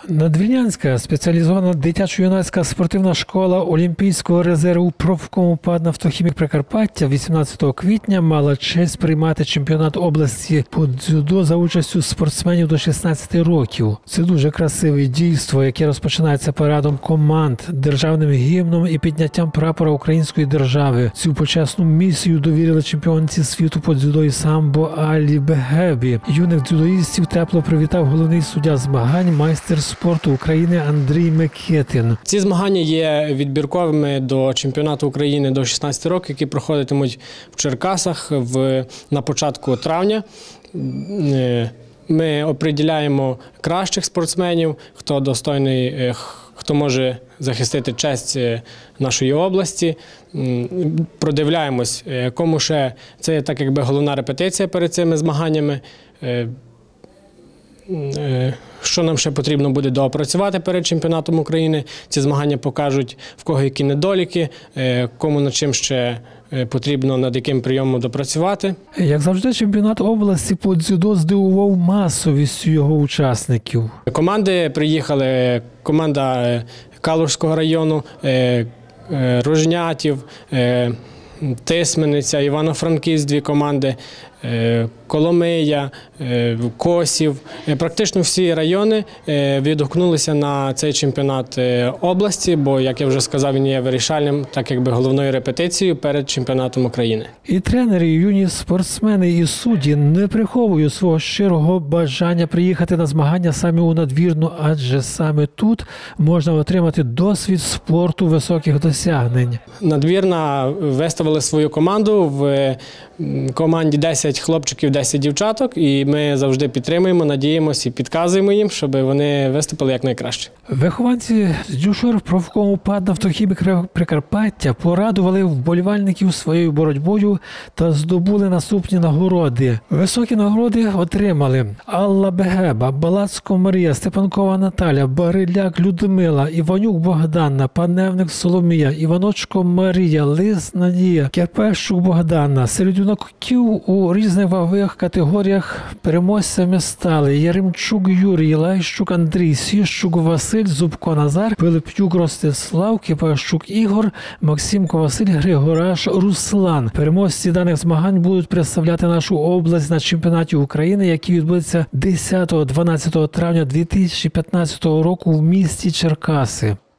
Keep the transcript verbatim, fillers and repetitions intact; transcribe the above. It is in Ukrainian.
Надвірнянська спеціалізована дитячо-юнацька спортивна школа Олімпійського резерву профкому ПАД «Нафтохімік Прикарпаття» вісімнадцятого квітня мала честь приймати чемпіонат області по дзюдо за участю спортсменів до шістнадцяти років. Це дуже красиве дійство, яке розпочинається парадом команд, державним гімном і підняттям прапора української держави. Цю почесну місію довірили чемпіонці світу по дзюдо і самбо Аллі Бегебі. Юних дзюдоїстів тепло привітав головний суддя змагань, майстер спорту України Андрій Микитин. Ці змагання є відбірковими до чемпіонату України до шістнадцяти років, які проходитимуть в Черкасах в, на початку травня. Ми определяємо кращих спортсменів, хто достойний, хто може захистити честь нашої області. Продивляємось, кому ще це є так якби головна репетиція перед цими змаганнями. Що нам ще потрібно буде доопрацювати перед чемпіонатом України. Ці змагання покажуть, в кого які недоліки, кому над чим ще потрібно, над яким прийомом допрацювати. Як завжди, чемпіонат області по дзюдо здивував масовістю його учасників. Команди приїхали, команда Калужського району, Рожнятів, Тисмениця, Івано-Франківськ, дві команди, Коломия, Косів. Практично всі райони відгукнулися на цей чемпіонат області, бо, як я вже сказав, він є вирішальним, так якби головною репетицією перед чемпіонатом України. І тренери, і юні спортсмени, і судді не приховують свого щирого бажання приїхати на змагання саме у Надвірну, адже саме тут можна отримати досвід спорту високих досягнень. Надвірна виставили свою команду, в команді десять хлопчиків, десять дівчаток, і ми завжди підтримуємо, надіємося і підказуємо їм, щоб вони виступили якнайкраще. Вихованці з Дюшор профкому ПАД «Нафтохімік Прикарпаття» порадували вболівальників своєю боротьбою та здобули наступні нагороди. Високі нагороди отримали Алла Бегеба, Балацько Марія, Степанкова Наталя, Бариляк Людмила, Іванюк Богдана, Паневник Соломія, Іваночко Марія, Лис Надія, Керпещук Богдана. Серед юнаків у різних вагових категоріях переможцями стали Яремчук Юрій, Лайщук Андрій, Сіщук Василь, Зубко Назар, Пилип'юк Ростислав, Кипащук Ігор, Максимко Василь, Григораш Руслан. Переможці даних змагань будуть представляти нашу область на чемпіонаті України, який відбудеться десятого-дванадцятого травня дві тисячі п'ятнадцятого року в місті Черкаси.